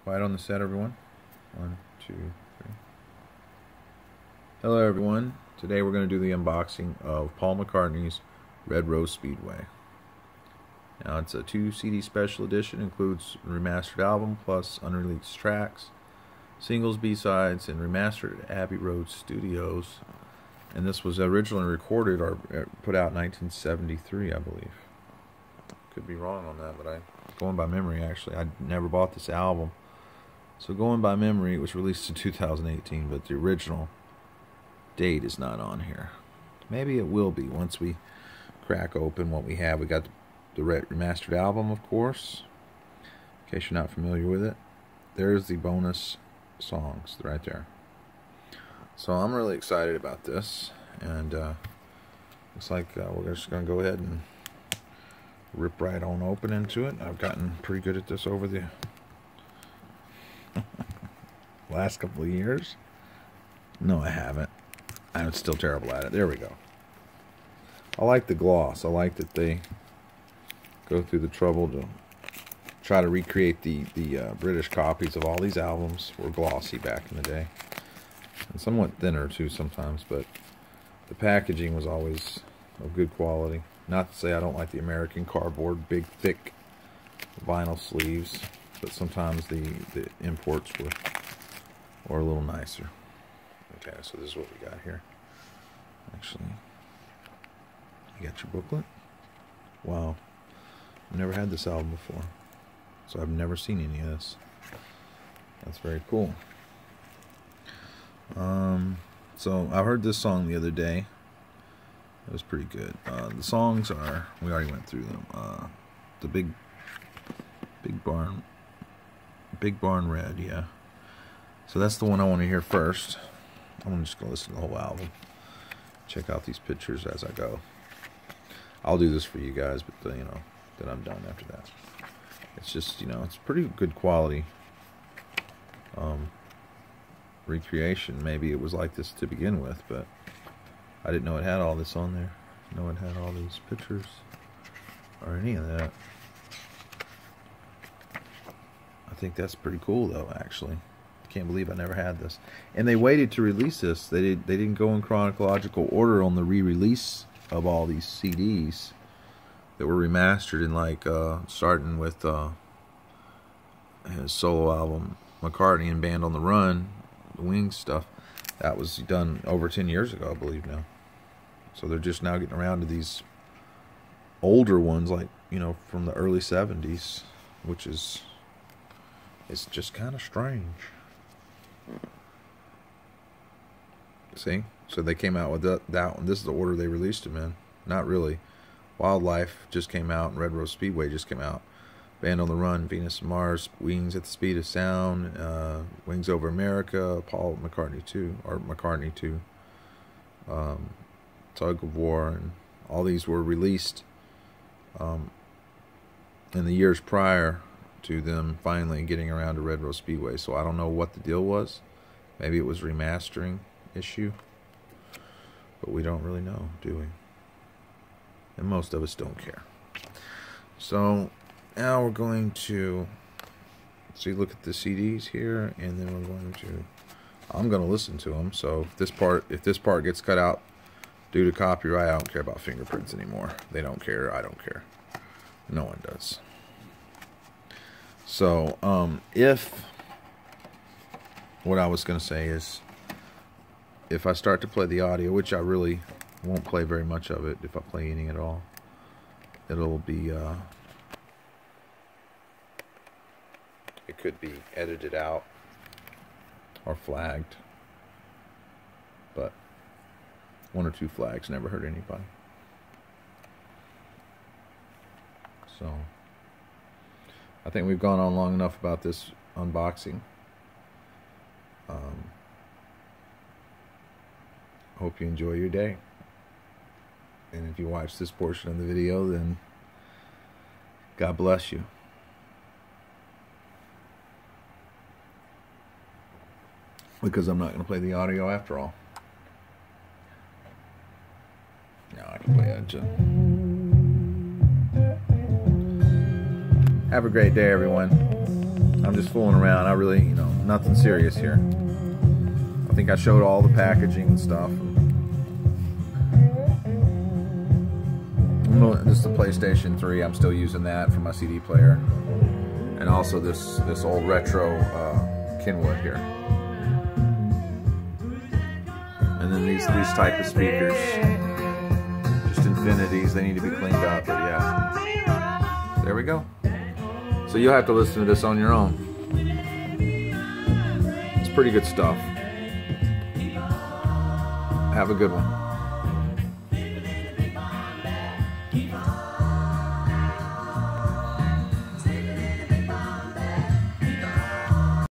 Quiet on the set, everyone. 1, 2, 3. Hello, everyone. Today we're going to do the unboxing of Paul McCartney's Red Rose Speedway. Now, it's a 2 CD special edition, includes a remastered album plus unreleased tracks, singles, B-sides, and remastered at Abbey Road Studios. And this was originally recorded or put out in 1973, I believe. Could be wrong on that, but going by memory, actually. I never bought this album. So going by memory, it was released in 2018, but the original date is not on here. Maybe it will be once we crack open what we have. We got the remastered album, of course, in case you're not familiar with it. There's the bonus songs right there. So I'm really excited about this, and looks like we're just going to go ahead and rip right on open into it. I've gotten pretty good at this over the last couple of years. No, I haven't. I'm still terrible at it. There we go. I like the gloss. I like that they go through the trouble to try to recreate the British copies of all these albums. Were glossy back in the day, and somewhat thinner too sometimes, but the packaging was always of good quality. Not to say I don't like the American cardboard, big, thick vinyl sleeves, but sometimes the imports were a little nicer. Okay, so this is what we got here. Actually, you got your booklet. Wow, I've never had this album before, so I've never seen any of this. That's very cool. So I heard this song the other day. It was pretty good. The songs are, we already went through them. The Big Barn Red, yeah. So that's the one I want to hear first. I'm just going to listen to the whole album. Check out these pictures as I go. I'll do this for you guys, but then I'm done after that. It's just, it's pretty good quality recreation. Maybe it was like this to begin with, but I didn't know it had all this on there. I didn't know it had all these pictures or any of that. I think that's pretty cool, though, actually. I can't believe I never had this. And they waited to release this. They didn't go in chronological order on the re-release of all these CDs that were remastered, and starting with his solo album, McCartney and Band on the Run, the Wings stuff. That was done over 10 years ago, I believe now. So they're just now getting around to these older ones, like, from the early 70s, which is, it's just kind of strange. See? So they came out with that one. This is the order they released them in. Not really. Wildlife just came out, and Red Rose Speedway just came out. Band on the Run, Venus and Mars, Wings at the Speed of Sound, Wings Over America, Paul McCartney 2, or McCartney 2, Tug of War, and all these were released in the years prior to them finally getting around to Red Rose Speedway. So I don't know what the deal was. Maybe it was remastering issue, but we don't really know, do we? And most of us don't care. So now we're going to look at the CDs here, and then I'm going to listen to them. So if this part gets cut out due to copyright, I don't care about fingerprints anymore. They don't care. I don't care. No one does. So what I was going to say is, if I start to play the audio, which I really won't play very much of it, if I play any at all, it'll be it could be edited out or flagged, but 1 or 2 flags never hurt anybody. So I think we've gone on long enough about this unboxing. Hope you enjoy your day, and if you watch this portion of the video, then God bless you. Because I'm not going to play the audio after all. No, I can play it. Have a great day, everyone. I'm just fooling around. I really, you know, nothing serious here. I think I showed all the packaging and stuff. This is the PlayStation 3. I'm still using that for my CD player. And also this old retro Kenwood here. And then these type of speakers, just infinities. They need to be cleaned up, but yeah. There we go. So you'll have to listen to this on your own. It's pretty good stuff. Have a good one.